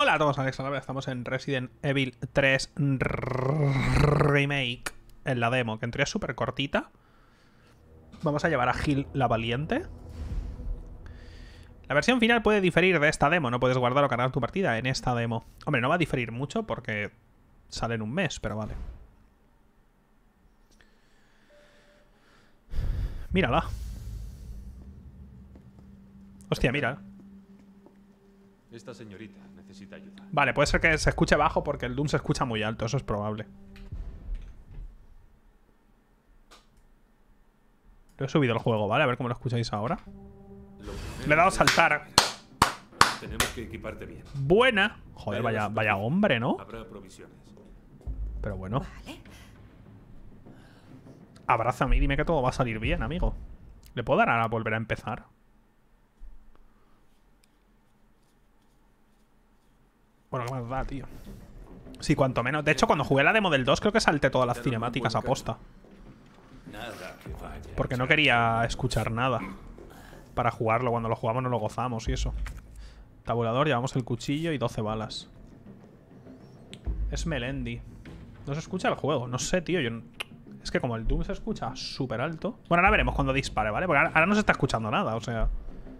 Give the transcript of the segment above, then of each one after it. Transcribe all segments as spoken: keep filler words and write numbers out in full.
Hola a todos, Alex Alavera. Estamos en Resident Evil tres Remake, en la demo, que en teoría es súper cortita. Vamos a llevar a Jill la Valiente. La versión final puede diferir de esta demo. No puedes guardar o cargar tu partida en esta demo. Hombre, no va a diferir mucho porque sale en un mes, pero vale. Mírala. Hostia, mira. Esta señorita necesita ayuda. Vale, puede ser que se escuche bajo porque el Doom se escucha muy alto. Eso es probable. Lo he subido el juego, ¿vale? A ver cómo lo escucháis ahora. Le he dado a saltar. Tenemos que equiparte bien. Buena. Joder, vaya, vaya hombre, ¿no? Habrá provisiones. Pero bueno. Vale. Abrázame y dime que todo va a salir bien, amigo. ¿Le puedo dar a volver a empezar? Bueno, ¿qué más da, tío? Sí, cuanto menos. De hecho, cuando jugué la demo del dos, creo que salté todas las cinemáticas a posta. Porque no quería escuchar nada para jugarlo. Cuando lo jugamos no lo gozamos y eso. Tabulador, llevamos el cuchillo y doce balas. Es Melendi. No se escucha el juego. No sé, tío. Yo no... Es que como el Doom se escucha súper alto. Bueno, ahora veremos cuando dispare, ¿vale? Porque ahora no se está escuchando nada, o sea...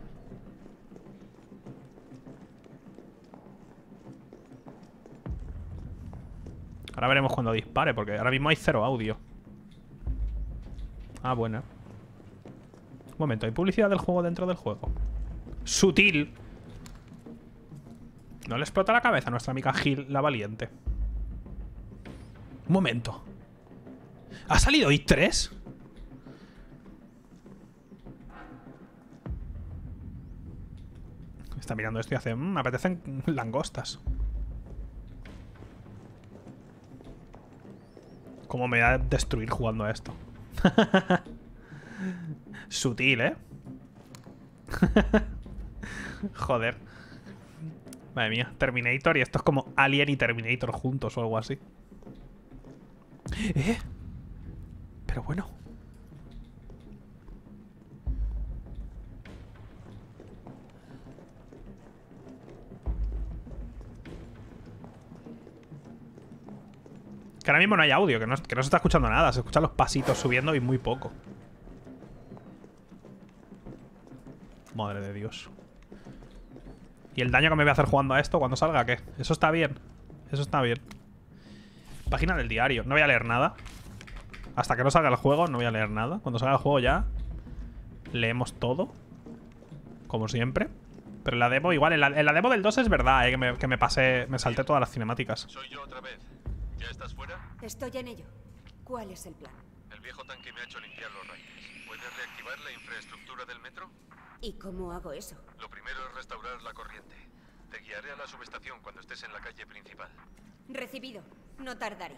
Ahora veremos cuando dispare, porque ahora mismo hay cero audio. Ah, bueno. Un momento, ¿hay publicidad del juego dentro del juego? ¡Sutil! No le explota la cabeza a nuestra amiga Jill la Valiente. Un momento. ¿Ha salido I tres? Está mirando esto y hace... Mmm, me apetecen langostas. ¿Cómo me va a destruir jugando a esto? Sutil, ¿eh? Joder. Madre mía, Terminator y esto es como Alien y Terminator juntos o algo así. ¿Eh? Pero bueno. Que ahora mismo no hay audio, que no, que no se está escuchando nada. Se escuchan los pasitos subiendo y muy poco. Madre de Dios. ¿Y el daño que me voy a hacer jugando a esto cuando salga qué? Eso está bien. Eso está bien. Página del diario. No voy a leer nada. Hasta que no salga el juego no voy a leer nada. Cuando salga el juego ya leemos todo. Como siempre. Pero en la demo, igual, en la, en la demo del dos es verdad, eh, que, me, que me pasé, me salté todas las cinemáticas. Soy yo otra vez. ¿Ya estás fuera? Estoy en ello. ¿Cuál es el plan? El viejo tanque me ha hecho limpiar los rayos. ¿Puedes reactivar la infraestructura del metro? ¿Y cómo hago eso? Lo primero es restaurar la corriente. Te guiaré a la subestación cuando estés en la calle principal. Recibido. No tardaré.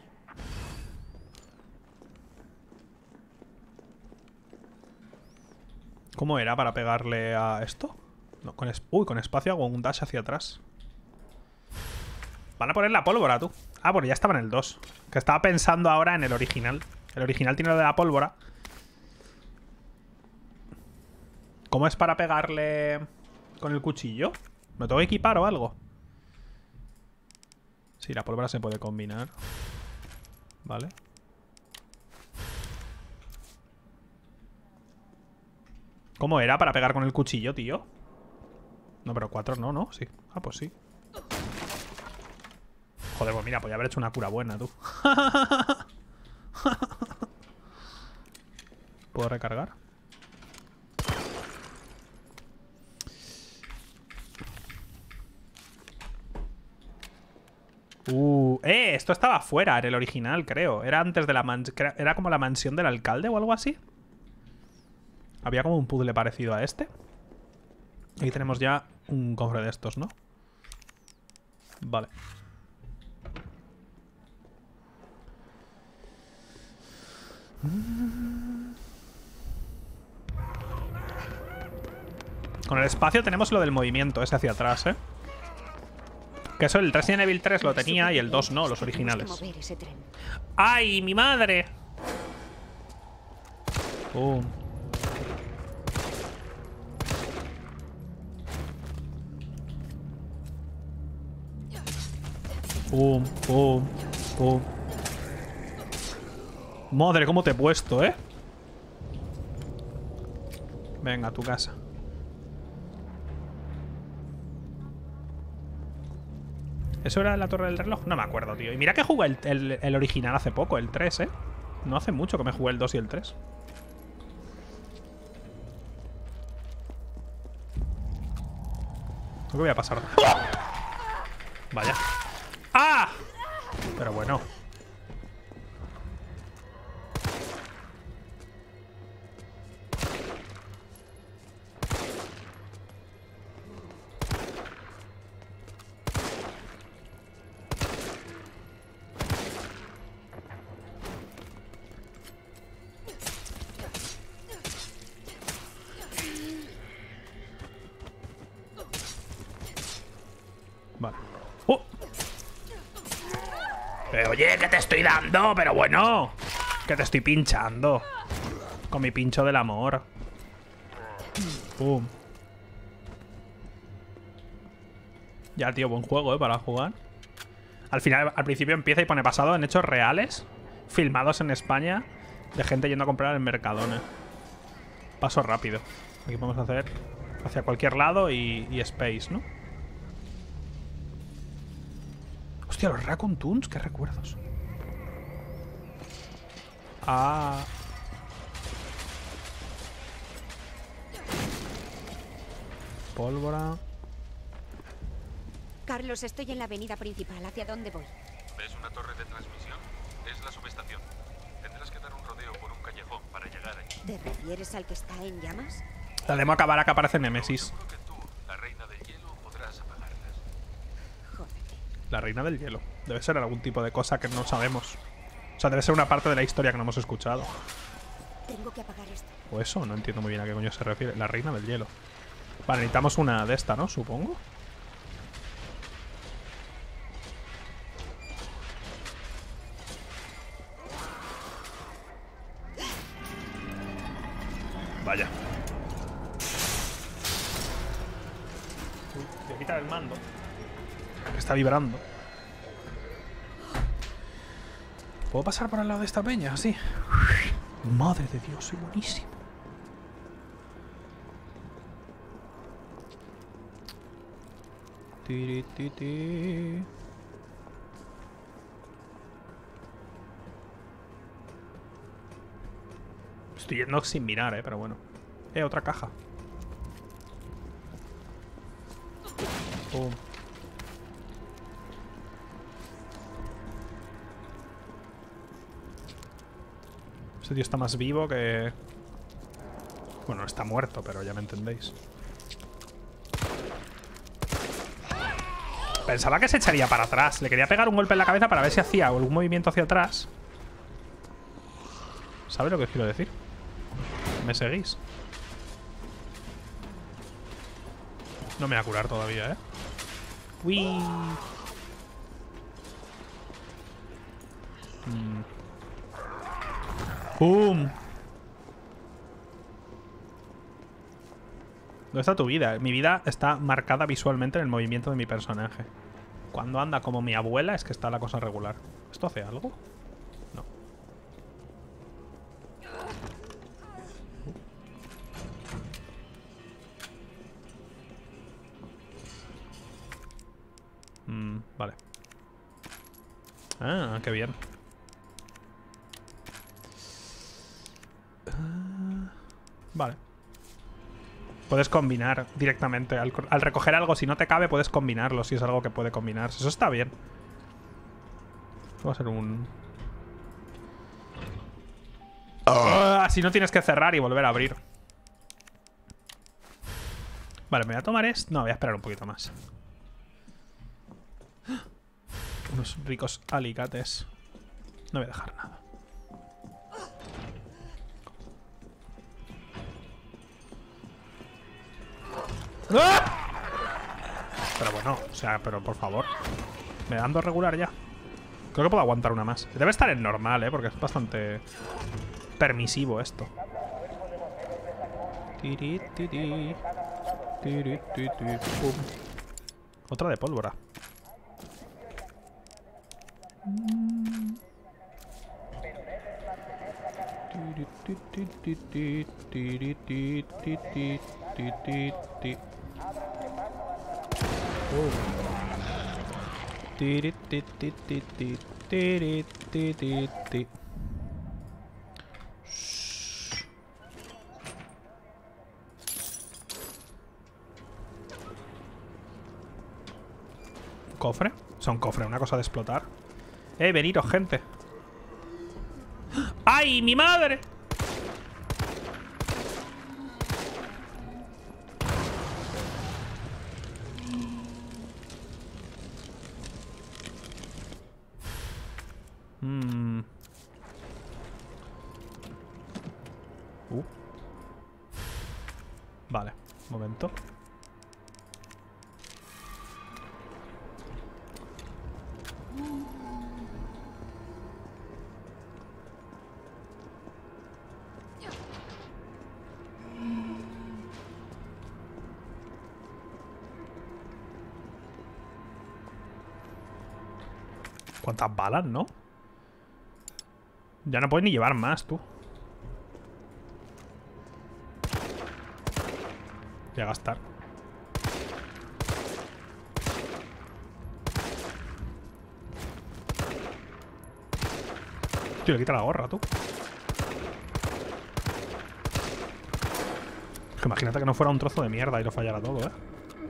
¿Cómo era para pegarle a esto? No, con es Uy, con espacio hago un dash hacia atrás. Van a poner la pólvora, tú. Ah, bueno, ya estaba en el dos. Que estaba pensando ahora en el original. El original tiene lo de la pólvora. ¿Cómo es para pegarle con el cuchillo? ¿Me tengo que equipar o algo? Sí, la pólvora se puede combinar. Vale. ¿Cómo era para pegar con el cuchillo, tío? No, pero cuatro no, ¿no? Sí. Ah, pues sí. Joder, pues mira, podía haber hecho una cura buena, tú. ¿Puedo recargar? Uh, eh, esto estaba fuera en el original, creo. Era antes de la mansión. Era como la mansión del alcalde o algo así. Había como un puzzle parecido a este. Aquí tenemos ya un cofre de estos, ¿no? Vale. Con el espacio tenemos lo del movimiento ese hacia atrás, ¿eh? Que eso el Resident Evil tres lo tenía y el dos no, los originales. ¡Ay, mi madre! Uh. Pum, pum, pum. Madre, cómo te he puesto, ¿eh? Venga, a tu casa. ¿Eso era la torre del reloj? No me acuerdo, tío. Y mira que jugué el, el, el original hace poco, el tres, ¿eh? No hace mucho que me jugué el dos y el tres. Creo que voy a pasar. Vaya. ¡Ah! Pero bueno. Vale. ¡Oh! Pero oye, que te estoy dando, pero bueno. Que te estoy pinchando. Con mi pincho del amor. Pum. Ya, tío, buen juego, ¿eh? Para jugar. Al final, al principio empieza y pone basado en hechos reales, filmados en España, de gente yendo a comprar en Mercadona. Paso rápido. Aquí podemos hacer hacia cualquier lado y, y space, ¿no? Hostia, los Raccoon Toons, qué recuerdos. Ah. Pólvora. Carlos, estoy en la avenida principal. ¿Hacia dónde voy? ¿Ves una torre de transmisión? Es la subestación. Tendrás que dar un rodeo por un callejón para llegar ahí. ¿Te refieres al que está en llamas? La demo acabará que aparece Nemesis. Seguro que tú, la reina del hielo, podrás apagarlas. Joder. La reina del hielo. Debe ser algún tipo de cosa que no sabemos. O sea, debe ser una parte de la historia que no hemos escuchado. Tengo que apagar esto. O eso, no entiendo muy bien a qué coño se refiere. La reina del hielo. Vale, necesitamos una de esta, ¿no? Supongo. Vaya. Uy, voy a quitar el mando. Que está vibrando. ¿Puedo pasar por al lado de esta peña? Sí. Madre de Dios, soy buenísimo. Tiri, ti, ti. Estoy yendo sin mirar, eh, pero bueno. Eh, otra caja. Pum. Este tío está más vivo que... Bueno, está muerto, pero ya me entendéis. Pensaba que se echaría para atrás. Le quería pegar un golpe en la cabeza para ver si hacía algún movimiento hacia atrás. ¿Sabes lo que os quiero decir? ¿Me seguís? No me voy a curar todavía, ¿eh? Uy. Mm. ¡Pum! ¿Dónde está tu vida? Mi vida está marcada visualmente en el movimiento de mi personaje. Cuando anda como mi abuela es que está la cosa regular. ¿Esto hace algo? No. Mm, vale. Ah, qué bien. Uh, vale. Puedes combinar directamente. Al, al recoger algo, si no te cabe, puedes combinarlo. Si es algo que puede combinarse. Eso está bien. Va a ser un... Oh, así no tienes que cerrar y volver a abrir. Vale, me voy a tomar esto. No, voy a esperar un poquito más. Unos ricos alicates. No voy a dejar nada. ¡Ah! Pero bueno, o sea, pero por favor. Me dando regular ya. Creo que puedo aguantar una más. Debe estar en normal, ¿eh? Porque es bastante permisivo esto. Tiri, tiri. Tiri, tiri, pum. Otra de pólvora. ti, ti, ti, ti, tiri, ti, ti, ti, ti, ti, ti. Oh. Tiri, ti, ti, ti, ti, tiri, ti, ti, ti. Shh. ¿Un cofre? O sea, un cofre, una cosa de explotar. Eh, veniros, gente. ¡Ay, mi madre! Mm. Uh. Vale, un momento. ¿Cuántas balas, no? Ya no puedes ni llevar más, tú. Voy a gastar. Tío, le quita la gorra, tú. Es que imagínate que no fuera un trozo de mierda y lo fallara todo, ¿eh?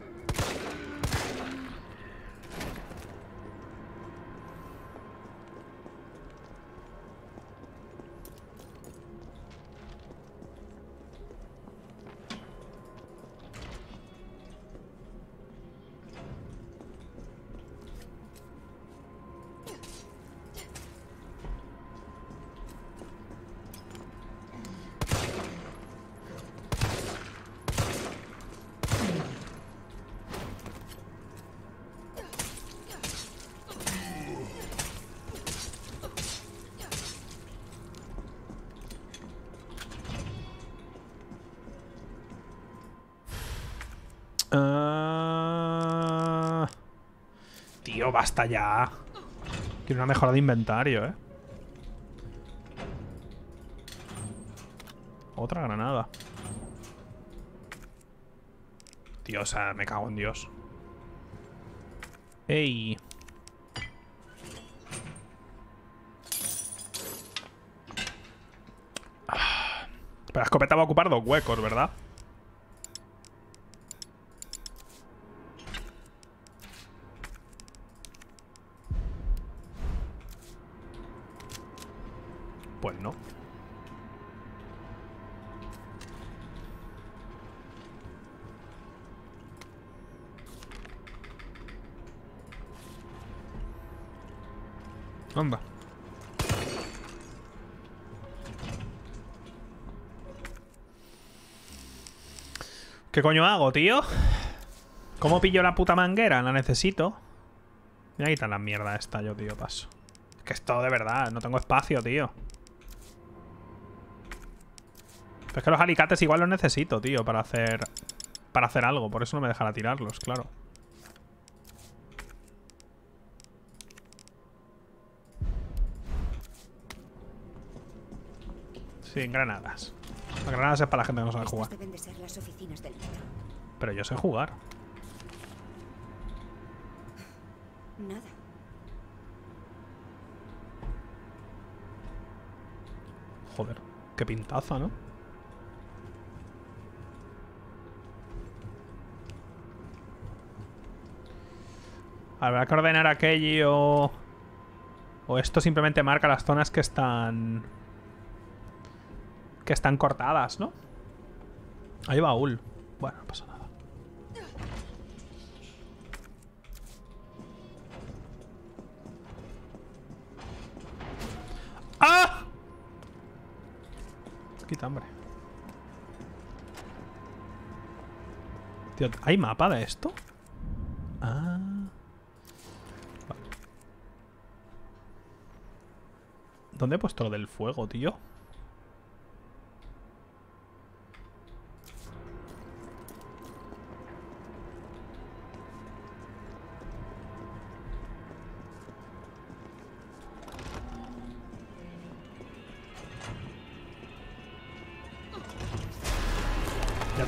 Uh... Tío, basta ya. Quiero una mejora de inventario, ¿eh? Otra granada. Tío, o sea, me cago en Dios. ¡Ey! Ah. Pero la escopeta va a ocupar dos huecos, ¿verdad? Pues no. Anda. ¿Qué coño hago, tío? ¿Cómo pillo la puta manguera? La necesito. Voy a quitar la mierda esta yo, tío, paso. Es que esto de verdad, no tengo espacio, tío. Pero es que los alicates igual los necesito, tío, para hacer... Para hacer algo. Por eso no me dejará tirarlos, claro. Sí, granadas. Las granadas es para la gente que no sabe Estas jugar. deben de ser las oficinas del metro. Pero yo sé jugar. Nada. Joder, qué pintaza, ¿no? Habrá que ordenar aquello. O esto simplemente marca las zonas que están... Que están cortadas, ¿no? Hay baúl. Bueno, no pasa nada. ¡Ah! Quita, hombre. Tío, ¿hay mapa de esto? Ah. Vale. ¿Dónde he puesto lo del fuego, tío?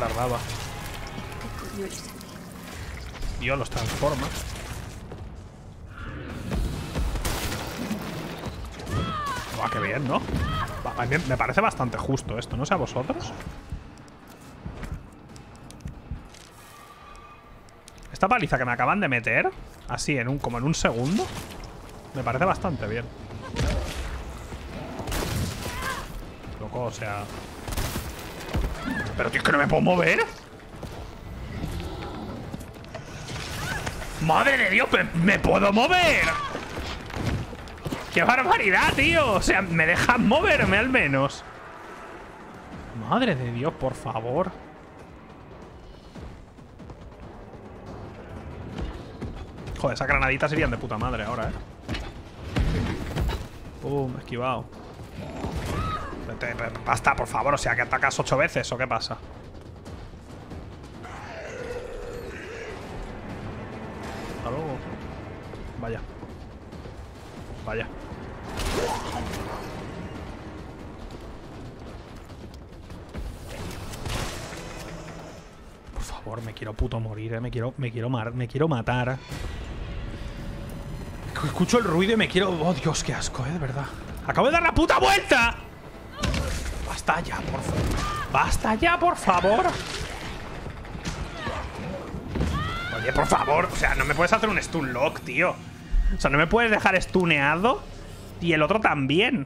tardaba. ¿Qué coño les hace? Dios, los transforma. Va, qué bien, ¿no? Va, a mí me parece bastante justo esto, ¿no sé a vosotros? Esta paliza que me acaban de meter, así, en un, como en un segundo, me parece bastante bien. Loco, o sea... Pero tío, es que no me puedo mover. ¡Madre de Dios! ¡Me, me puedo mover! ¡Qué barbaridad, tío! O sea, me dejan moverme al menos. Madre de Dios, por favor. Joder, esas granaditas serían de puta madre ahora, ¿eh? Pum, esquivado. Vete, basta, por favor. O sea, que atacas ocho veces, ¿o qué pasa? Hasta luego. Vaya. Vaya. Por favor, me quiero puto morir, ¿eh? Me quiero, me quiero, mar me quiero matar. Escucho el ruido y me quiero... Oh, Dios, qué asco, ¿eh? De verdad. ¡Acabo de dar la puta vuelta! Basta ya, por favor. Basta ya, por favor. Oye, por favor. O sea, no me puedes hacer un stun lock, tío. O sea, no me puedes dejar stuneado. Y el otro también.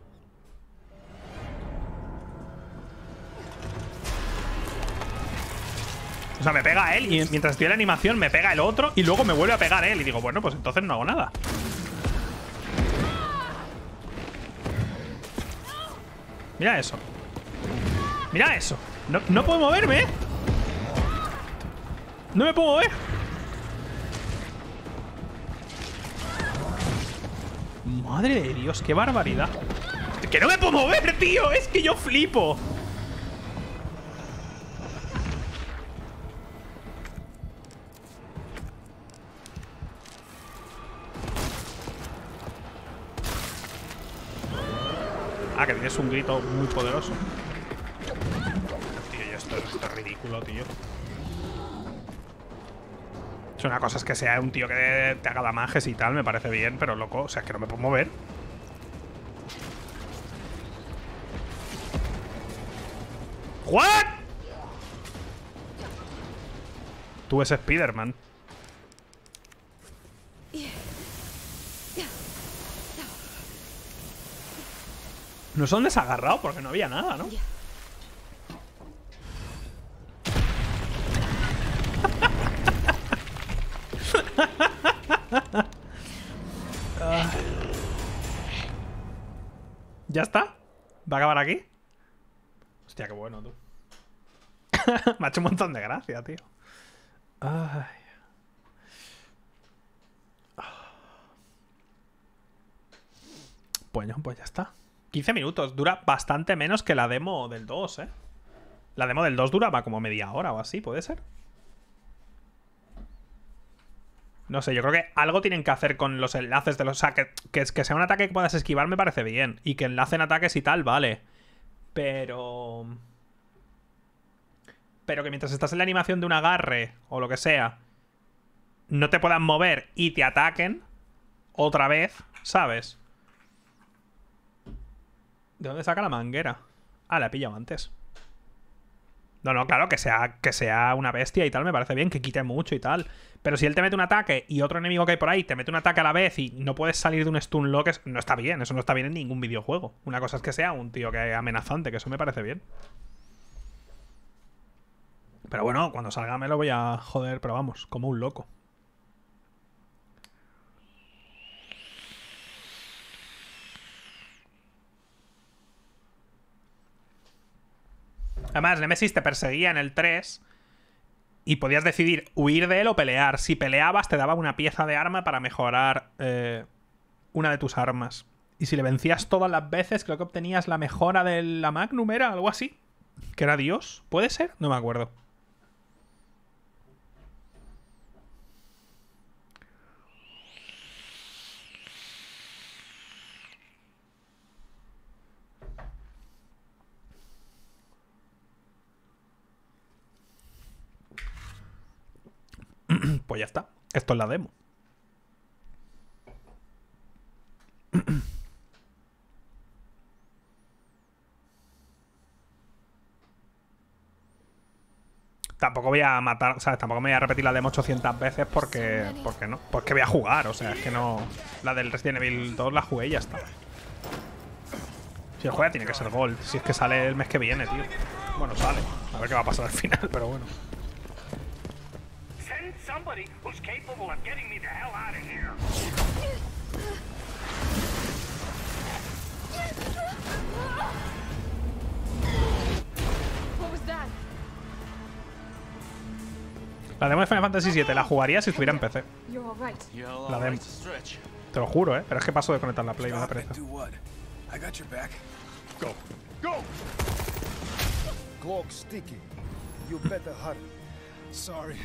O sea, me pega él y mientras estoy en la animación me pega el otro y luego me vuelve a pegar él. Y digo, bueno, pues entonces no hago nada. Mira eso. Mira eso. No, no puedo moverme, ¿eh? No me puedo mover. Madre de Dios, qué barbaridad. ¡Que no me puedo mover, tío! Es que yo flipo. Ah, que tienes un grito muy poderoso. Tío, esto, esto es ridículo, tío. Es una cosa es que sea un tío que te haga damages y tal, me parece bien, pero loco, o sea, es que no me puedo mover. ¿What? Tú es Spider-Man. No son desagarrados porque no había nada, ¿no? ¿Ya está? ¿Va a acabar aquí? Hostia, qué bueno, tú. Me ha hecho un montón de gracia, tío. Ay. Bueno, pues ya está. quince minutos. Dura bastante menos que la demo del dos, ¿eh? La demo del dos duraba como media hora o así, ¿puede ser? No sé, yo creo que algo tienen que hacer con los enlaces de los... O sea, que, que, que sea un ataque que puedas esquivar me parece bien. Y que enlacen ataques y tal, vale. Pero... Pero que mientras estás en la animación de un agarre o lo que sea, no te puedan mover y te ataquen otra vez, ¿sabes? ¿De dónde saca la manguera? Ah, la he pillado antes. No, no, claro, que sea, que sea una bestia y tal, me parece bien, que quite mucho y tal. Pero si él te mete un ataque y otro enemigo que hay por ahí te mete un ataque a la vez y no puedes salir de un stun lock, no está bien, eso no está bien en ningún videojuego. Una cosa es que sea un tío que es amenazante, que eso me parece bien. Pero bueno, cuando salga me lo voy a joder, pero vamos, como un loco. Además, Nemesis te perseguía en el tres y podías decidir huir de él o pelear. Si peleabas, te daba una pieza de arma para mejorar eh, una de tus armas. Y si le vencías todas las veces, creo que obtenías la mejora de la Magnum, ¿era? Algo así. ¿Que era Dios? ¿Puede ser? No me acuerdo. Pues ya está. Esto es la demo. Tampoco voy a matar, ¿sabes? Tampoco me voy a repetir la demo ochocientas veces porque... porque no. Pues que voy a jugar, o sea, es que no... La del Resident Evil dos la jugué y ya está. Si el juego tiene que ser Gold. Si es que sale el mes que viene, tío. Bueno, sale. A ver qué va a pasar al final, pero bueno. La demo de Final Fantasy siete la jugaría si estuviera en P C. You're all right. La demo. Te lo juro, ¿eh? Pero es que paso de conectar la Play, me da pereza. I got your back. Go. Go. Cloak sticky. You better hurry. Sorry.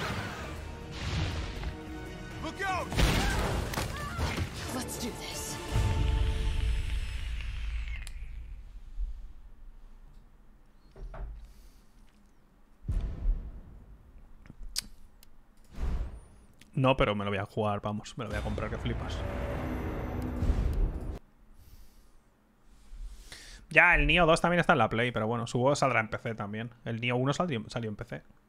Look out! Let's do this. No, pero me lo voy a jugar, vamos. Me lo voy a comprar, que flipas. Ya, el Nioh dos también está en la Play, pero bueno, su juego saldrá en P C también. El Nioh uno salió, salió en P C.